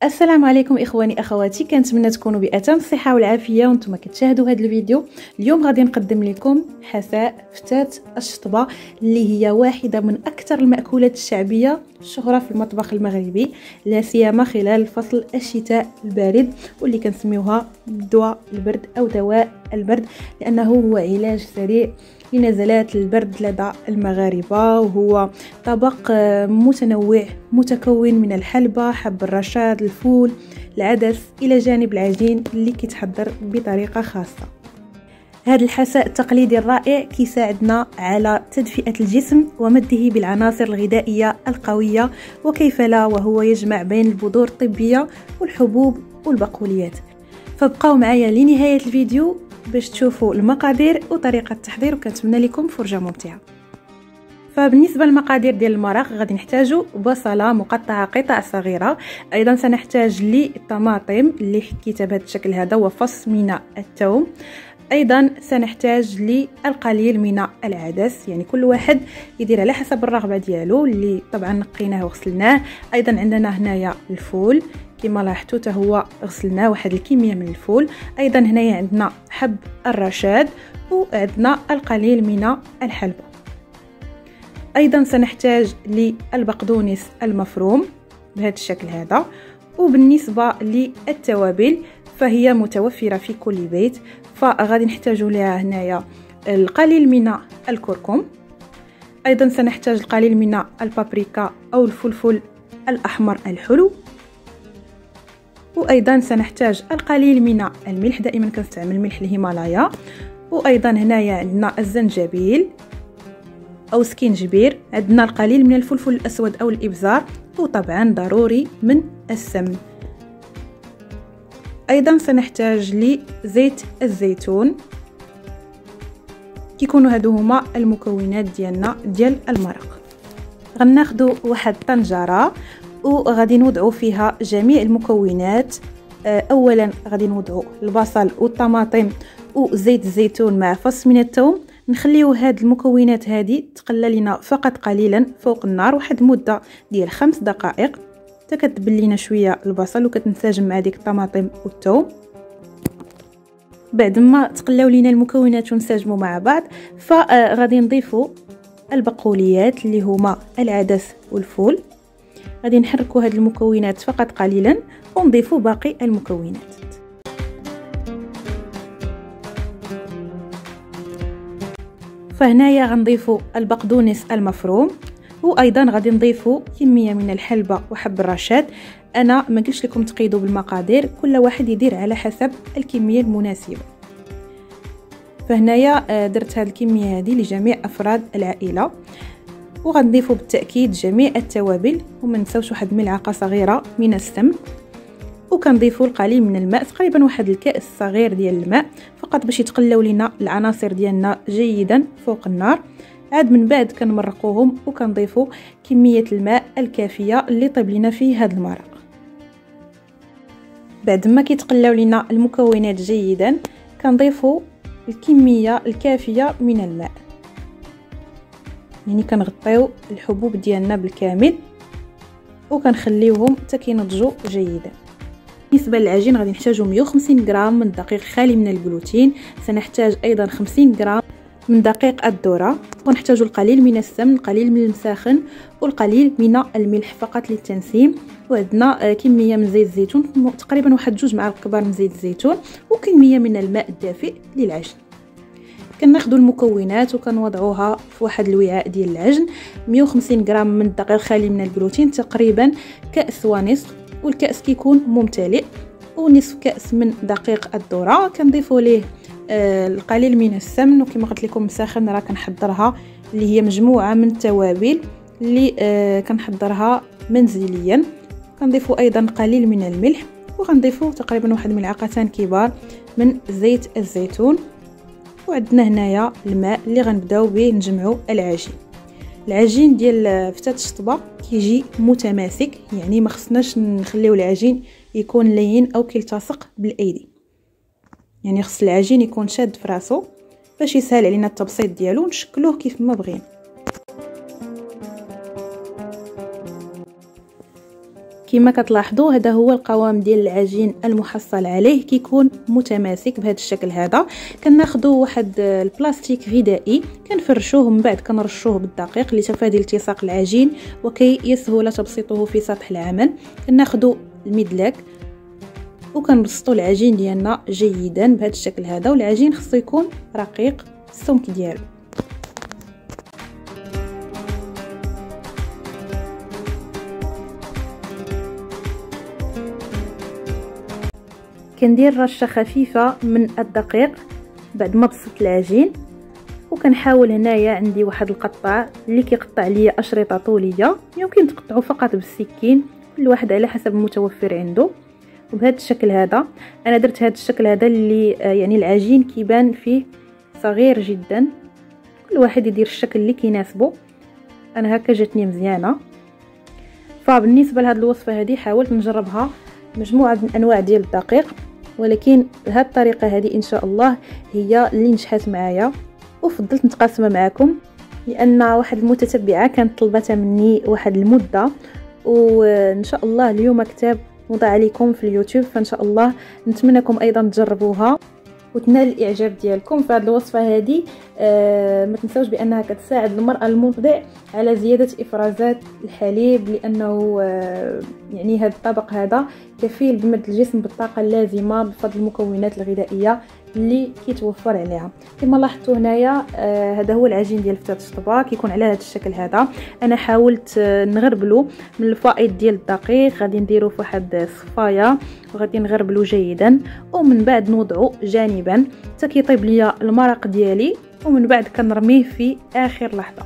السلام عليكم اخواني اخواتي، كنتمنى تكونوا بأتم الصحه والعافيه وانتم كتشاهدوا هذا الفيديو. اليوم غادي نقدم لكم حساء فتاة الشطبه اللي هي واحده من اكثر المأكولات الشعبيه الشهره في المطبخ المغربي، لا سيما خلال فصل الشتاء البارد، واللي كنسميوها دواء البرد او دواء البرد، لانه هو علاج سريع لنزلات البرد لدى المغاربه. وهو طبق متنوع متكون من الحلبة، حب الرشاد، الفول، العدس، الى جانب العجين اللي كيتحضر بطريقه خاصه. هذا الحساء التقليدي الرائع كيساعدنا على تدفئة الجسم ومده بالعناصر الغذائية القوية، وكيف لا وهو يجمع بين البذور الطبية والحبوب والبقوليات. فابقوا معايا لنهاية الفيديو باش تشوفوا المقادير وطريقة التحضير، وكنتمنى لكم فرجة ممتعة. فبالنسبه للمقادير ديال المرق غادي نحتاجوا بصله مقطعه قطع صغيره، ايضا سنحتاج للطماطم اللي حكيتها بهذا الشكل هذا وفص من الثوم، ايضا سنحتاج للقليل من العدس، يعني كل واحد يدير على حسب الرغبه ديالو اللي طبعا نقيناه وغسلناه. ايضا عندنا هنايا الفول كما لاحظتوا حتى هو غسلناه واحد الكميه من الفول. ايضا هنايا عندنا حب الرشاد وعندنا القليل من الحلبة. ايضا سنحتاج للبقدونس المفروم بهذا الشكل هذا. وبالنسبه للتوابل فهي متوفره في كل بيت، فغادي نحتاج لها هنايا القليل من الكركم، ايضا سنحتاج القليل من البابريكا او الفلفل الاحمر الحلو، وايضا سنحتاج القليل من الملح، دائما كنستعمل ملح الهيمالايا. وايضا هنايا عندنا الزنجبيل او سكينجبير، عندنا القليل من الفلفل الاسود او الابزار، وطبعا ضروري من السمن. ايضا سنحتاج لزيت الزيتون. كيكونوا هادو هما المكونات ديالنا ديال المرق. غناخذوا واحد الطنجره وغادي نوضعوا فيها جميع المكونات. اولا غادي نوضعوا البصل والطماطم وزيت الزيتون مع فص من الثوم، نخليو هاد المكونات هادي تقلى لينا فقط قليلا فوق النار واحد المده ديال 5 دقائق حتى كتبل لينا شويه البصل وكتنسجم مع ديك الطماطم والثوم. بعد ما تقلاو لينا المكونات ونسجموا مع بعض فغادي نضيفوا البقوليات اللي هما العدس والفول. غادي نحركوا هاد المكونات فقط قليلا ونضيفوا باقي المكونات. فهنايا غنضيفوا البقدونس المفروم، وايضا غادي نضيفوا كميه من الحلبة وحب الرشاد. انا ما قلتش لكم تقيدوا بالمقادير، كل واحد يدير على حسب الكميه المناسبه. فهنايا درت هذه الكميه هذه لجميع افراد العائله. وغنضيفوا بالتاكيد جميع التوابل، وما نساوش واحد ملعقه صغيره من السمن، وكنضيفوا القليل من الماء، تقريبا واحد الكاس صغير ديال الماء فقط باش يتقلاو لينا العناصر ديالنا جيدا فوق النار. عاد من بعد كنمرقوهم وكنضيفوا كميه الماء الكافيه اللي طيب لينا فيه هذا المرق. بعد ما كيتقلاو لينا المكونات جيدا كنضيفوا الكميه الكافيه من الماء، يعني كنغطيو الحبوب ديالنا بالكامل وكنخليوهم حتى كينضجوا جيدا. بالنسبه للعجين غادي نحتاجو 150 غرام من دقيق خالي من الجلوتين، سنحتاج ايضا 50 غرام من دقيق الذره، ونحتاجو القليل من السمن، القليل من المساخن، والقليل من الملح فقط للتنسيم. وعندنا كميه من زيت الزيتون، تقريبا واحد 2 معالق كبار من زيت الزيتون، وكميه من الماء الدافئ للعجن. كناخذوا المكونات وكنوضعوها في واحد الوعاء ديال العجن. 150 غرام من الدقيق خالي من الجلوتين، تقريبا كاس ونصف، والكاس كيكون ممتلئ، ونصف كاس من دقيق الذره. كنضيفوا ليه القليل من السمن، وكما قلت لكم مساخن راه كنحضرها اللي هي مجموعه من التوابل اللي كنحضرها منزليا. كنضيفوا ايضا قليل من الملح، وغنضيفوا تقريبا واحد ملعقتان كبار من زيت الزيتون. وعندنا هنايا الماء اللي غنبداو به نجمعوا العجين. العجين ديال فتاة الشطبه كيجي متماسك، يعني ما خصناش نخليو العجين يكون لين او كيلتصق بالايدي، يعني خص العجين يكون شاد في راسو باش يسهل علينا التبسيط ديالو نشكلوه كيف ما بغينا. كما كتلاحظوا هذا هو القوام ديال العجين المحصل عليه، كيكون متماسك بهذا الشكل هذا. كناخذوا واحد البلاستيك غذائي كنفرشوه، من بعد كنرشوه بالدقيق لتفادي التصاق العجين وكي يسهل تبسيطه في سطح العمل. كناخذوا المدلاك وكنبسطوا العجين ديالنا جيدا بهذا الشكل هذا، والعجين خصو يكون رقيق السمك ديالو. كندير رشه خفيفه من الدقيق بعد ما بسطت العجين، وكنحاول هنايا عندي واحد القطاع اللي كيقطع ليا اشرطه طوليه، يمكن تقطعوا فقط بالسكين، كل واحد على حسب المتوفر عنده. وبهذا الشكل هذا انا درت هذا الشكل هذا اللي يعني العجين كيبان فيه صغير جدا، كل واحد يدير الشكل اللي كيناسبه. انا هكا جاتني مزيانه. فبالنسبه لهذه الوصفه هذه حاولت نجربها مجموعه من انواع ديال الدقيق، ولكن بهذه الطريقه هذه ان شاء الله هي اللي نجحت معايا، وفضلت نتقاسمها معكم لان واحد المتتبعه كانت طلبتها مني واحد المده، وان شاء الله اليوم كتاب وضع عليكم في اليوتيوب، فان شاء الله نتمنىكم ايضا تجربوها وتنال الاعجاب ديالكم. فهاد الوصفه هذه ما تنساوش بانها كتساعد المراه المرضع على زياده افرازات الحليب، لانه يعني هذا الطبق هذا كفيل بمد الجسم بالطاقه اللازمه بفضل المكونات الغذائيه اللي كيتوفر عليها. كما لاحظتوا هنايا هذا هو العجين ديال فتات الشطبه، كيكون على هذا الشكل هذا. انا حاولت نغربلو من الفائض ديال الدقيق، غادي نديرو في واحد الصفايه وغادي نغربلو جيدا، ومن بعد نوضعو جانبا حتى كيطيب ليا المرق ديالي، ومن بعد كنرميه في اخر لحظه.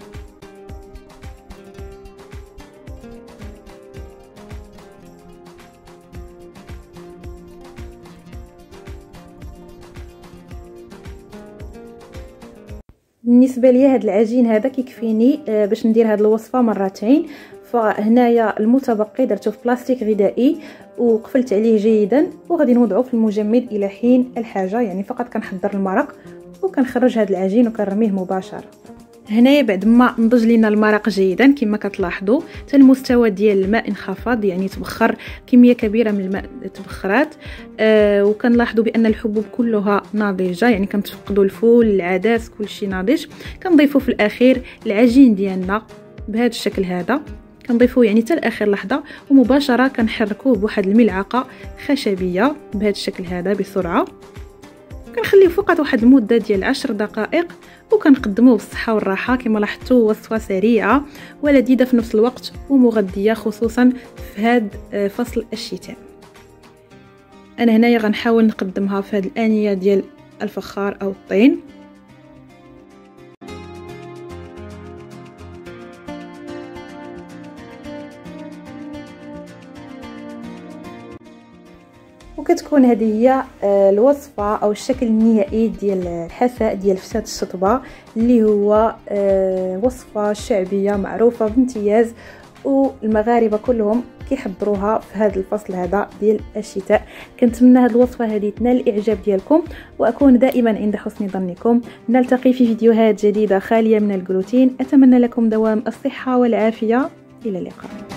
بالنسبه لي هذا العجين هذا كيكفيني باش ندير هذه الوصفه مرتين. فهنايا المتبقي درته في بلاستيك غذائي وقفلت عليه جيدا، وغادي نوضعه في المجمد الى حين الحاجه، يعني فقط كنحضر المرق وكنخرج هذا العجين وكنرميه مباشره. هنايا بعد ما نضج لينا المرق جيدا كما كتلاحظوا حتى المستوى ديال الماء انخفض، يعني تبخر كميه كبيره من الماء تبخرات. وكنلاحظوا بان الحبوب كلها ناضجه، يعني كنتفقدوا الفول العدس كلشي ناضج. كنضيفوا في الاخير العجين ديالنا بهذا الشكل هذا، كنضيفوه يعني حتى لاخر لحظه، ومباشره كنحركوه بواحد الملعقه خشبيه بهذا الشكل هذا بسرعه. كنخليه فقط واحد المده ديال 10 دقائق، وكنقدموه بالصحه والراحه. كما لاحظتوا وصفه سريعه ولذيذه في نفس الوقت ومغذيه، خصوصا في هذا فصل الشتاء. انا هنايا غنحاول نقدمها في هذه الانيه ديال الفخار او الطين. وكتكون هذه هي الوصفه او الشكل النهائي ديال الحساء ديال فتات الشطبه، اللي هو وصفه شعبيه معروفه بامتياز، والمغاربه كلهم كيحضروها في هذا الفصل هذا ديال الشتاء. كنتمنى هذه الوصفه هذه تنال الاعجاب ديالكم، واكون دائما عند حسن ظنكم. نلتقي في فيديوهات جديده خاليه من الجلوتين. اتمنى لكم دوام الصحه والعافيه. الى اللقاء.